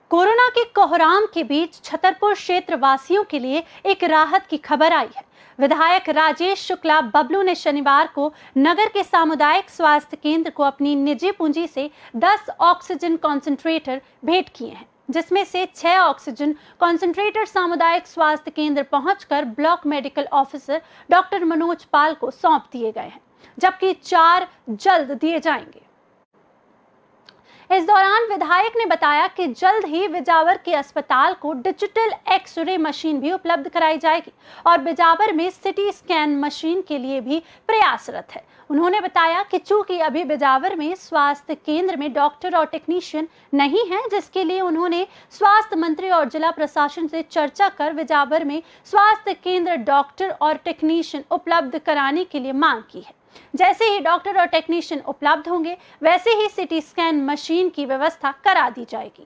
Corona के कोहराम के बीच छतरपुर क्षेत्र वासियों के लिए एक राहत की खबर आई है। विधायक राजेश शुक्ला बबलू ने शनिवार को नगर के सामुदायिक स्वास्थ्य केंद्र को अपनी निजी पूंजी से 10 ऑक्सीजन कॉन्सेंट्रेटर भेंट किए हैं, जिसमें से 6 ऑक्सीजन कॉन्सेंट्रेटर सामुदायिक स्वास्थ्य केंद्र पहुंचकर block medical officer doctor Manoj Pal को सौंप दिए गए हैं, जबकि 4 जल्द दिए जाएंगे। इस दौरान विधायक ने बताया कि जल्द ही बिजावर के अस्पताल को डिजिटल एक्स-रे मशीन भी उपलब्ध कराई जाएगी और बिजावर में सिटी स्कैन मशीन के लिए भी प्रयासरत है। उन्होंने बताया कि चूंकि अभी बिजावर में स्वास्थ्य केंद्र में डॉक्टर और टेक्नीशियन नहीं है, जिसके लिए उन्होंने स्वास्थ्य मंत्री और जिला प्रशासन से चर्चा कर बिजावर में स्वास्थ्य केंद्र डॉक्टर और टेक्नीशियन उपलब्ध कराने के लिए मांग की है। जैसे ही डॉक्टर और टेक्नीशियन उपलब्ध होंगे, वैसे ही सिटी स्कैन मशीन की व्यवस्था करा दी जाएगी।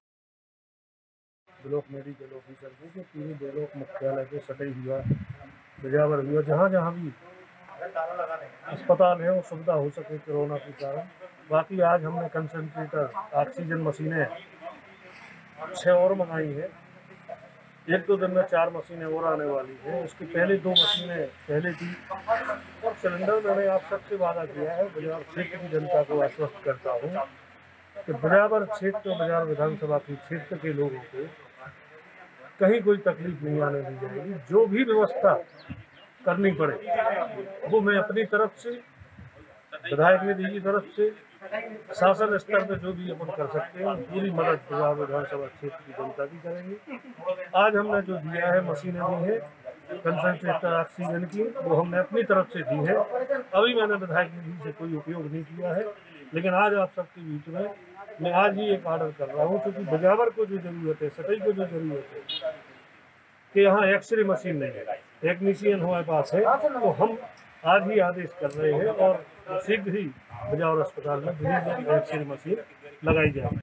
ब्लॉक मेडिकल ऑफिसर को पूरे ब्लॉक मुख्यालय के सटे हुआ बिजावर हुआ जहाँ भी अस्पताल है वो सुविधा हो सके कोरोना के कारण। बाकी आज हमने कंसंट्रेटर ऑक्सीजन मशीनें 6 और मंगाई है। 1-2 दिन में 4 मशीनें और आने वाली हैं। उसकी पहले 2 मशीनें पहले थी और सिलेंडर मैंने आप सबसे वादा किया है। बिजावर क्षेत्र की जनता को आश्वस्त करता हूँ कि बिजावर क्षेत्र बिजावर विधानसभा के क्षेत्र के लोगों को कहीं कोई तकलीफ नहीं आने दी जाएगी। जो भी व्यवस्था करनी पड़े वो मैं अपनी तरफ से, विधायक निधि की तरफ से, शासन स्तर पर जो भी अपन कर सकते हैं पूरी मदद बिजावर विधानसभा क्षेत्र की जनता की करेंगे। आज हमने जो दिया है मशीनें दी है कंसंट्रेटर ऑक्सीजन की, वो हमने अपनी तरफ से दी है। अभी मैंने विधायक निधि से कोई उपयोग नहीं किया है, लेकिन आज आप सबके बीच में मैं आज ही एक ऑर्डर कर रहा हूँ, क्योंकि बिजावर को जो जरूरत है, सटई को जो जरूरत है कि यहाँ एक्सरे मशीन नहीं है, टेक्नीशियन हमारे पास है, तो हम आज ही आदेश कर रहे हैं और शीघ्र ही बिजावर अस्पताल में एक्सरे मशीन लगाई जाएगी।